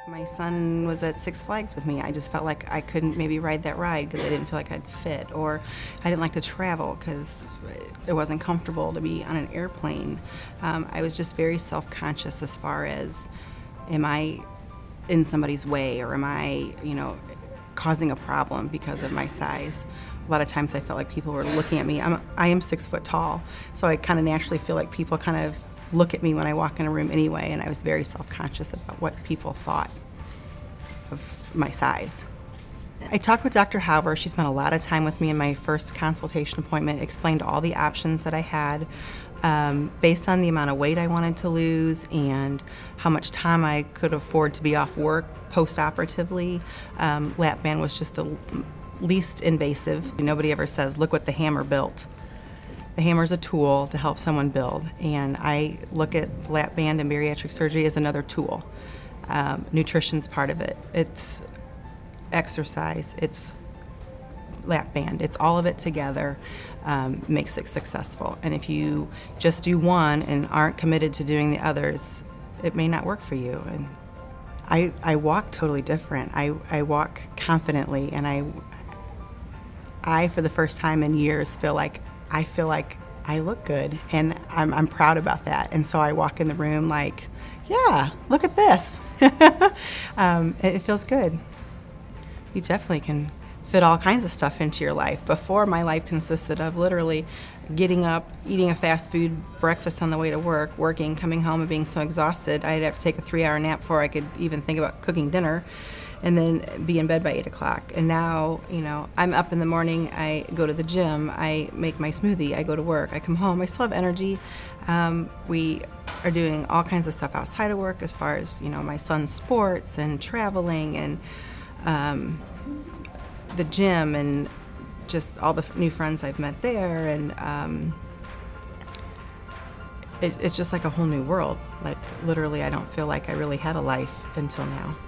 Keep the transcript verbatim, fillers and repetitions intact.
My son was at Six Flags with me. I just felt like I couldn't maybe ride that ride because I didn't feel like I'd fit, or I didn't like to travel because it wasn't comfortable to be on an airplane. Um, I was just very self-conscious as far as, am I in somebody's way, or am I, you know, causing a problem because of my size? A lot of times I felt like people were looking at me. I'm, I am six foot tall, so I kind of naturally feel like people kind of look at me when I walk in a room anyway, and I was very self-conscious about what people thought of my size. I talked with Doctor Hauver. She spent a lot of time with me in my first consultation appointment, explained all the options that I had um, based on the amount of weight I wanted to lose and how much time I could afford to be off work post-operatively. Um, lap band was just the least invasive. Nobody ever says, look what the hammer built. The hammer is a tool to help someone build, and I look at lap band and bariatric surgery as another tool. Um, nutrition's part of it. It's exercise, it's lap band, it's all of it together um, makes it successful. And if you just do one and aren't committed to doing the others, it may not work for you. And I, I walk totally different. I, I walk confidently, and I, I, for the first time in years, feel like I feel like I look good, and I'm, I'm proud about that. And so I walk in the room like, yeah, look at this. um, it, it feels good. You definitely can fit all kinds of stuff into your life. Before, my life consisted of literally getting up, eating a fast food breakfast on the way to work, working, coming home and being so exhausted I'd have to take a three hour nap before I could even think about cooking dinner, and then be in bed by eight o'clock. And now, you know, I'm up in the morning, I go to the gym, I make my smoothie, I go to work, I come home, I still have energy. Um, we are doing all kinds of stuff outside of work as far as, you know, my son's sports and traveling and um, the gym and just all the new friends I've met there. And um, it, it's just like a whole new world. Like, literally, I don't feel like I really had a life until now.